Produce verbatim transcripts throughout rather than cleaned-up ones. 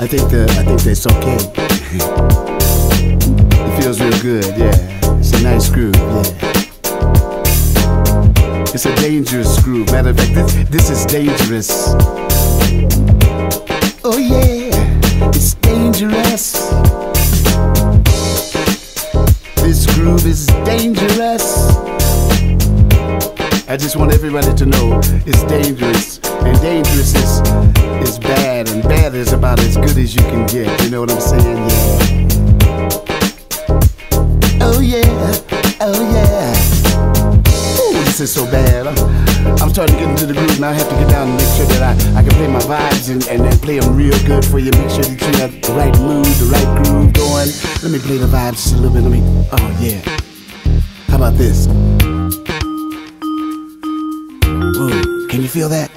think the I think that's okay. It feels real good, yeah. It's a nice groove, yeah. It's a dangerous groove. Matter of fact, this, this is dangerous. Oh yeah, it's dangerous. This groove is dangerous. I just want everybody to know it's dangerous, and dangerous is is bad, and bad is about as good as you can get. You know what I'm saying? Yeah. Oh yeah, oh yeah. Ooh, this is so bad. I'm, I'm starting to get into the groove now. I have to get down and make sure that I, I can play my vibes and, and then play them real good for you. Make sure that you have the right mood, the right groove going. Let me play the vibes just a little bit. Let me. Oh yeah. How about this? Ooh, can you feel that?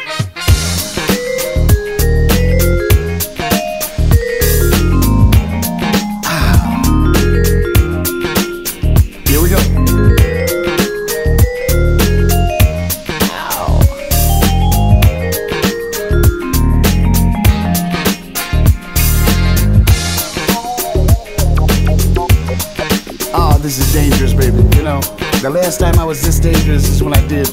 Ah. Here we go. Ow. Oh, this is dangerous, baby. You know, the last time I was this dangerous is when I did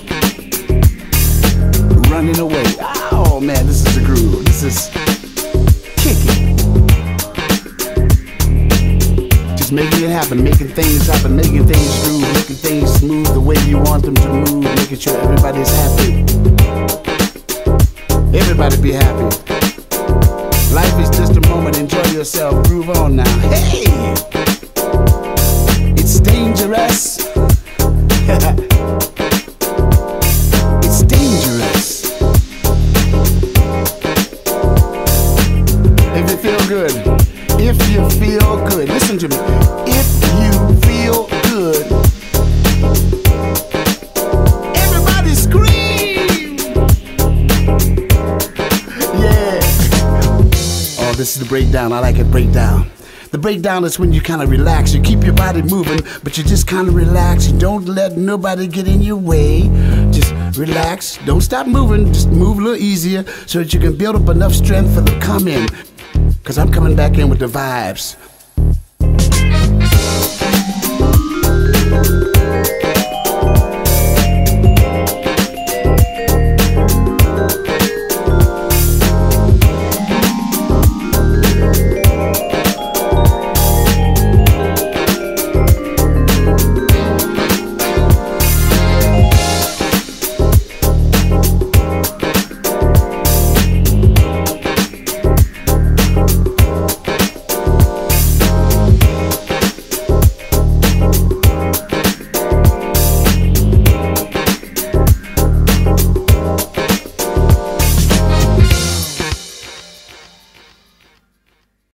Running Away. Oh man, this is a groove. This is kicking. Just making it happen, making things happen, making things groove, making things smooth the way you want them to move, making sure everybody's happy. Everybody be happy. Life is just a moment, enjoy yourself, groove on now. Hey! It's dangerous. It's dangerous. If you feel good, if you feel good, listen to me. If you feel good, everybody scream. Yeah. Oh, this is the breakdown. I like it breakdown. The breakdown is when you kind of relax. You keep your body moving, but you just kind of relax. You don't let nobody get in your way. Just relax. Don't stop moving. Just move a little easier so that you can build up enough strength for the come in. Because I'm coming back in with the vibes.